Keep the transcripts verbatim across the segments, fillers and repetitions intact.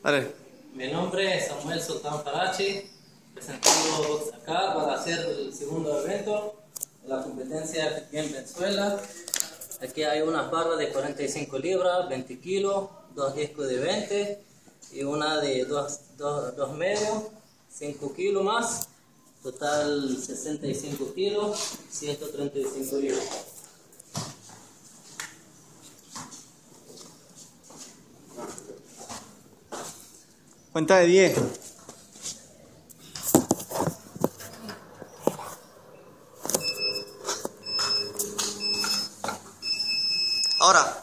Vale. Mi nombre es Samuel Sultán Farachi, presentando acá para hacer el segundo evento de la competencia aquí en Venezuela. Aquí hay unas barras de cuarenta y cinco libras, veinte kilos, dos discos de veinte y una de dos medios, cinco kilos más, total sesenta y cinco kilos, ciento treinta y cinco libras. Cuenta de diez. Ahora.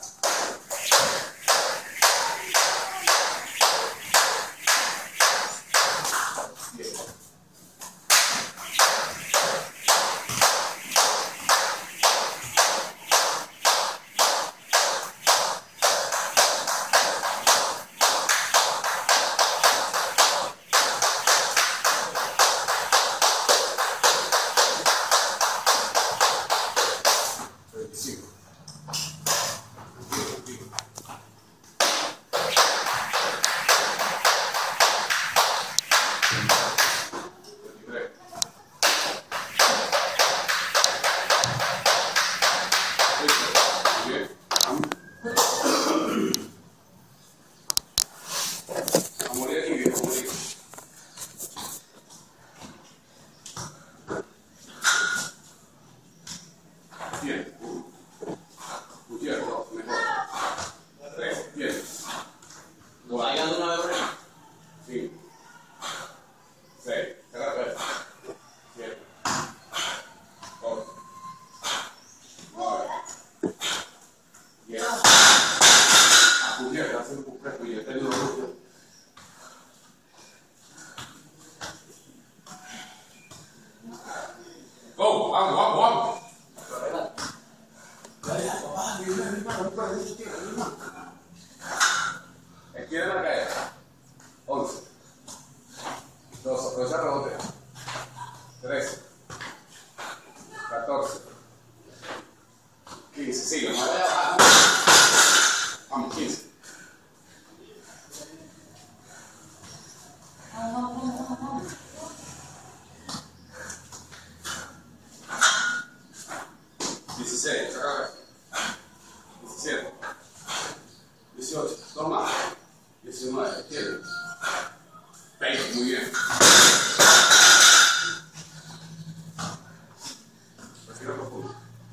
Go, vamos, vamos, vamos. Esquina en la calle. once. dos, aprovecha el rebote. trece. catorce. quince. Sigue, no vaya a bajar. Vamos, quince. dieciséis, saca diecisiete, dieciocho, toma, diecinueve, izquierda, veinte, muy bien. Respira profundo.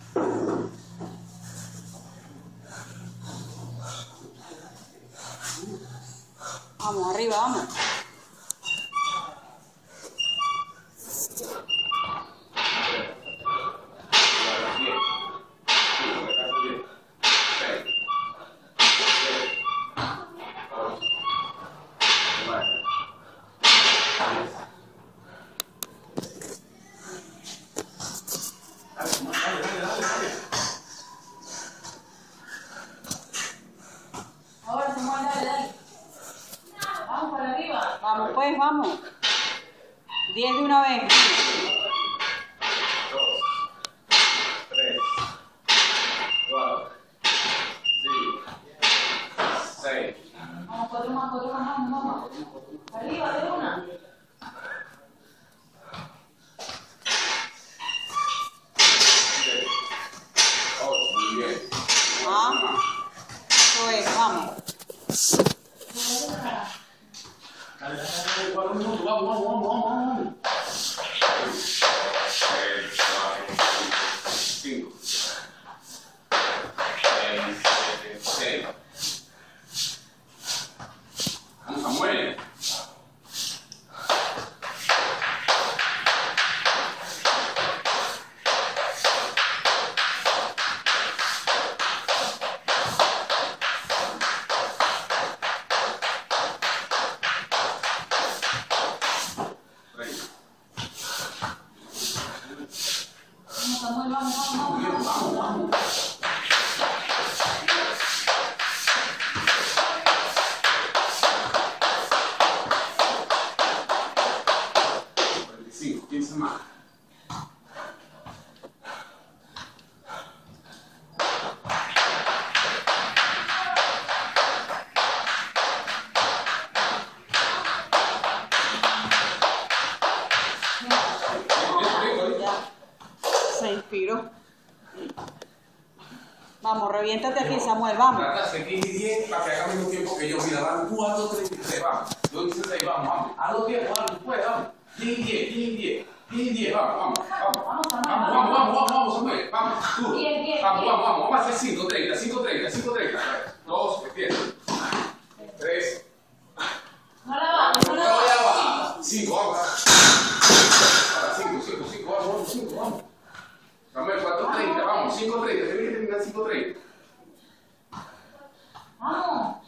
Vamos, arriba, vamos. Ahora se mueve, dale, dale. Vamos para arriba. Vamos, pues, vamos. diez de una vez. dos, tres, cuatro, cinco, seis. Vamos, cuatro más, cuatro más, vamos, vamos. Arriba, de una. ocho, muy bien. Ah, eso es, vamos. Vamos, vamos, vamos, vamos. seis, cuatro, cinco, seis, siete, seis. Vamos, Samuel. Reviéntate aquí, Samuel, vamos. Trata de quince y diez para que haga menos tiempo que yo. Mira, van cuatro, tres y tres, vamos. dos y seis, vamos, vamos. A los diez, vamos, pues, vamos. diez y diez, diez y diez. diez y diez, vamos, vamos, vamos. Vamos, vamos, vamos, vamos, vamos, Samuel. Vamos, tú. diez, diez, vamos, diez. vamos, vamos. Vamos a hacer cinco, treinta, cinco, treinta, cinco, treinta. dos, empieza. tres. No la vamos, no la vamos. cinco, vamos. cinco, cinco, cinco, vamos, vamos, cinco, vamos. Samuel, cuatro treinta, vamos, cinco treinta. Tienes que terminar cinco treinta. Vamos.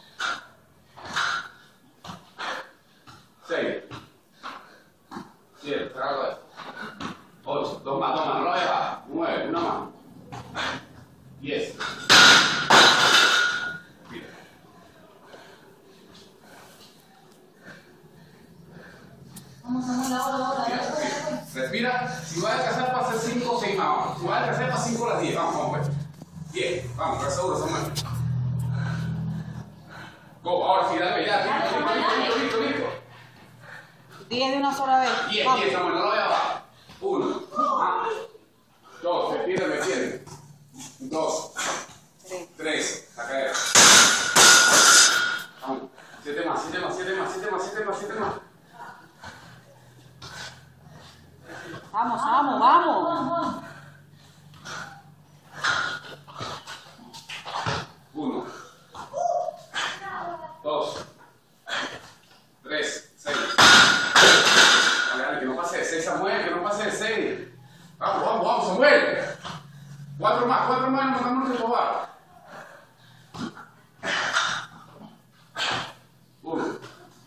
seis. siete, trago esto. ocho, dos más, dos más, no lo dejas. nueve, una más. diez. Mira. Vamos, Samuel, ahora, ahora. Respira, respira. Si vas a alcanzar para hacer cinco, seis más, vamos. Si vas a alcanzar para cinco, las diez, vamos, vamos, pues. diez, vamos, para seguro, Samuel. Go, ahora sí, dale, ya, listo, listo, listo, listo, listo. diez de una sola vez. diez, Vamos. diez, Samuel, no lo veas abajo. uno, dos, respira, me tiene. dos, Tres. tres, a caer. Vamos, siete más, siete más, siete más, siete más, siete más, siete más. Vamos, vamos, vamos. uno, dos, tres, seis. Dale, dale, que no pase de seis, Samuel, que no pase de seis. Vamos, vamos, vamos, Samuel. Cuatro más, cuatro más, nos mandamos de robar. Uno,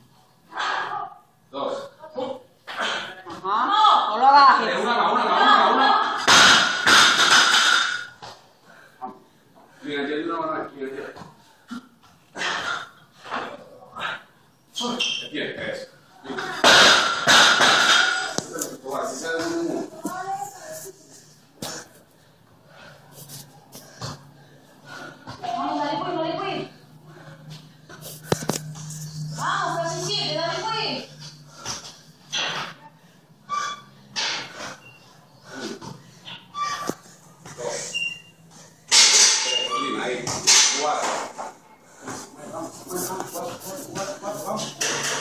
dos. Ajá. No lo bajes. Una más, una más, una más, una. Vamos. Mira, ya hay una más, mira, ya. Bien, eso. Ahora, si sale un uno. Vamos, dale, pues, dale, pues. Vamos, casi siete, dale, pues. Dos. Tres, Colina, ahí. Cuatro. Vamos, vamos, vamos, cuatro, cuatro, cuatro, vamos.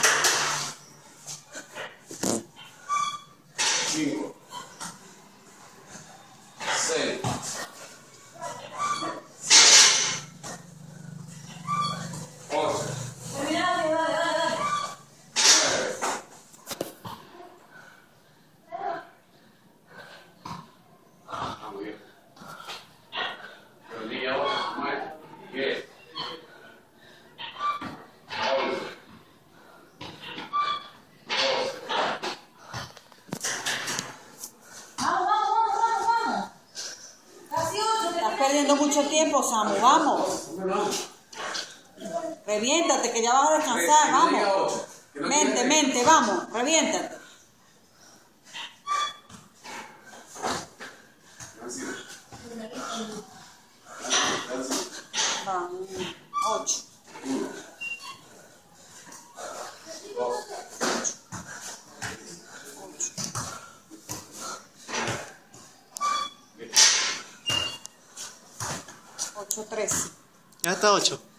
Cinco. Seis. Ocho. Termina, dale, dale, dale. Nueve. Ah, muy bien. Pero niña, ocho, nueve, diez. once. doce. Vamos, vamos, vamos, vamos, vamos. Casi ocho. Estás perdiendo mucho tiempo, Samu, vamos. Reviéntate, que ya vas a descansar, Que no diga vamos. ocho, que no Mente, diga mente, vamos, reviéntate. Así. Vamos, ocho. Uno. Dos. Ocho, trece. Ya está ocho.